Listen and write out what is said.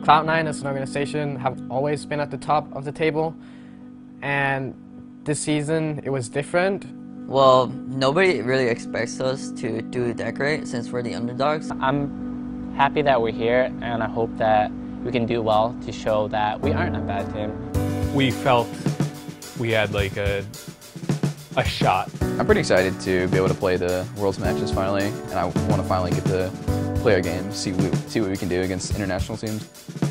Cloud9 as an organization have always been at the top of the table, and this season it was different. Well, nobody really expects us to do that great since we're the underdogs. I'm happy that we're here, and I hope that we can do well to show that we aren't a bad team. We felt we had like a shot. I'm pretty excited to be able to play the Worlds matches finally, and I want to finally get to play our game, see what we can do against international teams.